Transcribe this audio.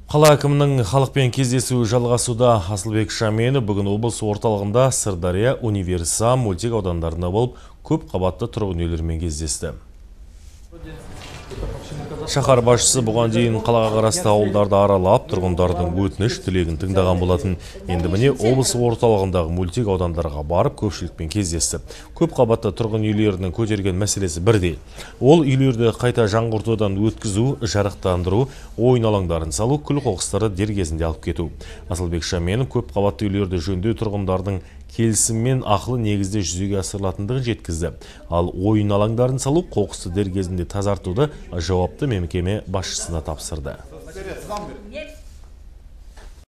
Қала әкімінің халықпен кездесуі жалғасуда. Асылбек Шаменов бүгін облыс орталығында Сырдария, Универсам, Мөлтек аудандарында болып, көп қабатты тұрғын үйлермен кездесті. Шаһар басшысы бұған дейін қалаға қарасты ауылдарды аралап, тұрғындардың өтініш тілегін тыңдаған болатын. Енді міне облыс орталығындағы Мөлтек аудандарға барып көпшілікпен кездесті. Көп қабатты тұрғын үйлерінің көтерген мәселесі бірдей. Ол үйлерді қайта жаңғыртудан өткізу, жарықтандыру, ойын алаңдарын салу, күл қоқыстарды дер кезінде алып кету. Асылбек Шаменов көп қабатты үйлерді жөндеу тұрғындардың келісіммен ақылы негізде жүзеге асырылатындығын жеткізді. Ал ойын алаңдарын салу, қоқысты дер кезінде тазартуды жауапты мекеме басшысына тапсырды.